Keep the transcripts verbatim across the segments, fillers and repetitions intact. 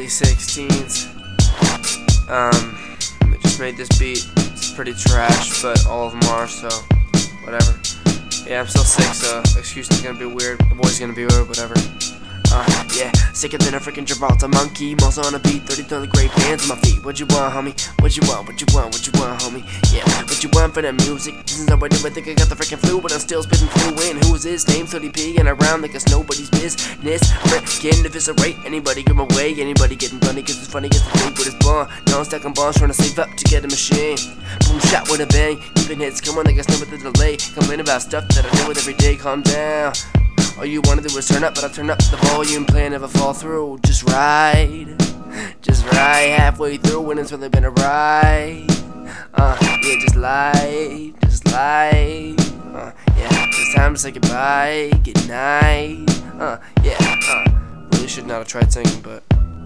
twenty sixteens. Um, I just made this beat. It's pretty trash, but all of them are, so whatever. Yeah, I'm still sick, so excuse me, gonna be weird. The voice gonna be weird, whatever. Uh, yeah, sicker than a freaking Gibraltar monkey. Most on a beat, thirty tons of great bands on my feet. What you want, homie? What you want? What you want? What you want, homie? Yeah, what you want for that music? This is how I do. I think I got the freaking flu, but I'm still spitting fluent. Who is his name? thirty P and around like it's nobody's business. Freaking if it's a right, anybody give my way. Anybody getting funny, cause it's funny, gets the thing with his bond. No, I'm stacking bombs, trying to save up to get a machine. Boom, shot with a bang. Keeping hits coming like it's never the delay. Complain about stuff that I deal with every day. Calm down. All you wanna do is turn up, but I turn up the volume, plan never fall through. Just ride, just ride halfway through, and it's really been a ride. Uh, yeah, just lie, just lie. Uh, yeah, it's time to say goodbye, good night. Uh, yeah, uh, really should not have tried singing, but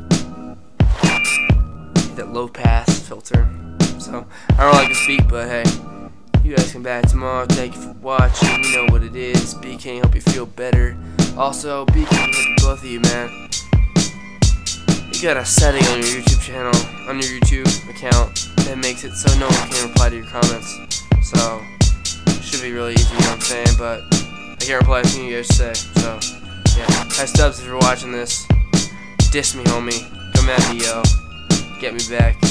that low pass filter. So I don't like this beat, but hey. You guys come back tomorrow. Thank you for watching. You know what it is. B K, hope you feel better. Also, B K, hope both of you, man. You got a setting on your YouTube channel, on your YouTube account, that makes it so no one can reply to your comments. So, it should be really easy, you know what I'm saying? But I can't reply to anything you guys say. So, yeah. Hi, Stubbs, if you're watching this. Diss me, homie. Come at me, yo. Get me back.